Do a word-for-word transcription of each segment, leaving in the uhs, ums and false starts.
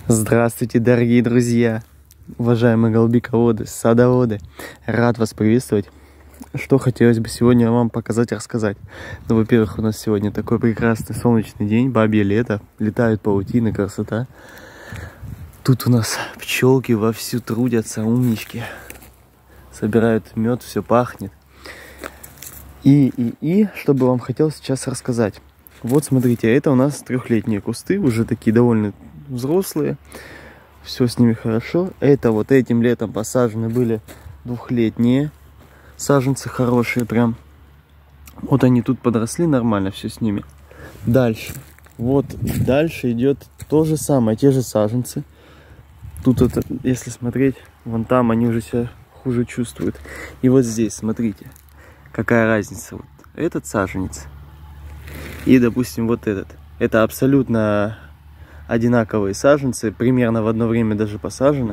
Здравствуйте, дорогие друзья, уважаемые голубиководы, садоводы. Рад вас приветствовать. Что хотелось бы сегодня вам показать и рассказать. Ну, во-первых, у нас сегодня такой прекрасный солнечный день, бабье лето, летают паутины, красота. Тут у нас пчелки вовсю трудятся, умнички. Собирают мед, все пахнет. И, и, и, что бы вам хотелось сейчас рассказать. Вот смотрите, это у нас трехлетние кусты, уже такие довольно взрослые. Все с ними хорошо. Это вот этим летом посажены были двухлетние саженцы, хорошие прям. Вот они тут подросли нормально, все с ними. Дальше. Вот дальше идет то же самое, те же саженцы. Тут это, если смотреть, вон там они уже себя хуже чувствуют. И вот здесь, смотрите, какая разница. Вот этот саженец и, допустим, вот этот. Это абсолютно одинаковые саженцы, примерно в одно время даже посажены.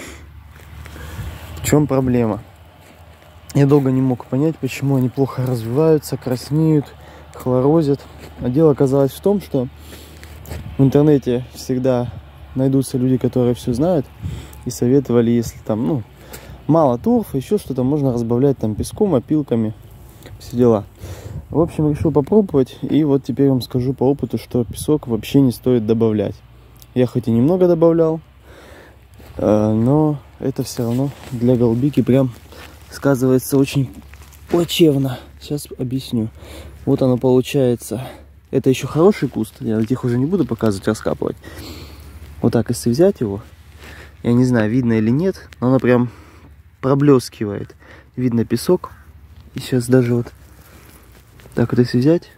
В чем проблема? Я долго не мог понять, почему они плохо развиваются, краснеют, хлорозят. А дело оказалось в том, что в интернете всегда найдутся люди, которые все знают, и советовали, если там, ну, мало торфа, еще что-то, можно разбавлять там песком, опилками, все дела. В общем, решил попробовать, и вот теперь вам скажу по опыту, что песок вообще не стоит добавлять. Я хоть и немного добавлял, но это все равно для голубики прям сказывается очень плачевно. Сейчас объясню. Вот оно получается. Это еще хороший куст, я этих уже не буду показывать, раскапывать. Вот так, если взять его, я не знаю, видно или нет, но оно прям проблескивает. Видно песок. И сейчас даже вот так вот если взять,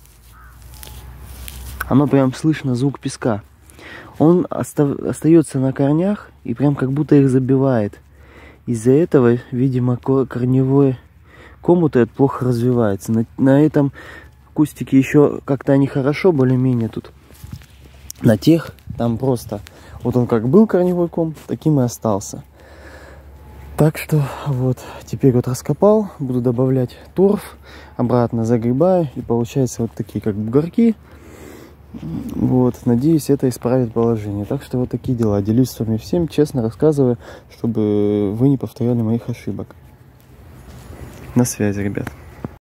оно прям слышно звук песка. Он оста остается на корнях и прям как будто их забивает. Из-за этого, видимо, корневой комут этот плохо развивается. На, на этом кустике еще как-то они хорошо, более-менее тут. На тех там просто, вот он как был корневой ком, таким и остался. Так что вот, теперь вот раскопал, буду добавлять торф, обратно загребаю, и получается вот такие как бугорки. Вот, надеюсь, это исправит положение. Так что вот такие дела. Делюсь с вами всем, честно рассказываю, чтобы вы не повторяли моих ошибок. На связи, ребят.